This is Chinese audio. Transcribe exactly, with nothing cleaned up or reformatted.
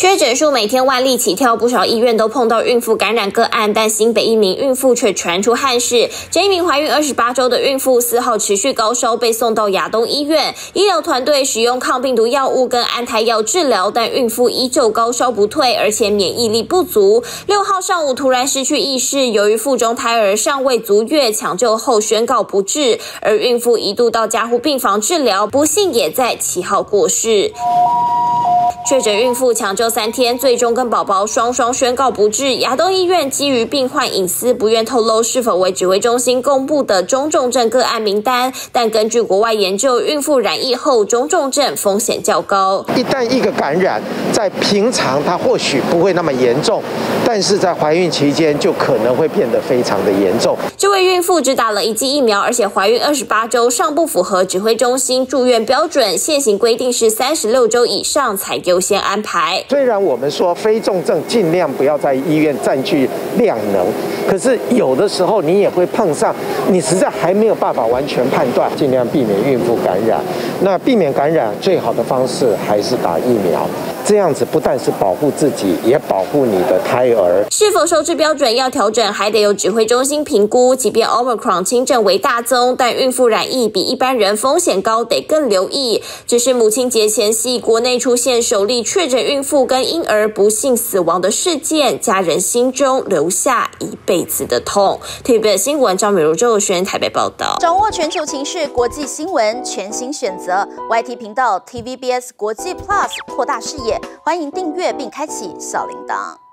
确诊数每天万例起跳，不少医院都碰到孕妇感染个案，但新北一名孕妇却传出憾事。这一名怀孕二十八周的孕妇四号持续高烧，被送到亚东医院，医疗团队使用抗病毒药物跟安胎药治疗，但孕妇依旧高烧不退，而且免疫力不足。六号上午突然失去意识，由于腹中胎儿尚未足月，抢救后宣告不治，而孕妇一度到加护病房治疗，不幸也在七号过世。确诊孕妇抢救三天，最终跟宝宝双双宣告不治。亚东医院基于病患隐私，不愿透露是否为指挥中心公布的中重症个案名单。但根据国外研究，孕妇染疫后中重症风险较高。 一旦一个感染，在平常它或许不会那么严重，但是在怀孕期间就可能会变得非常的严重。 这位孕妇只打了一剂疫苗，而且怀孕二十八周，尚不符合指挥中心住院标准。现行规定是三十六周以上才优先安排。 虽然我们说非重症尽量不要在医院占据量能，可是有的时候你也会碰上，你实在还没有办法完全判断，尽量避免孕妇感染。那避免感染最好的方式还是打疫苗，这样子不但是保护自己，也保护你的胎儿。 是否收治标准要调整，还得由指挥中心评估。即便 Omicron 轻症为大宗，但孕妇染疫比一般人风险高，得更留意。只是母亲节前夕，国内出现首例确诊孕妇跟婴儿不幸死亡的事件，家人心中留下一辈子的痛。T V B S 新闻张美如、周友璇台北报道。 掌握全球情势、国际新闻，全新选择 Y T 频道 T V B S 国际 Plus， 扩大视野。欢迎订阅并开启小铃铛。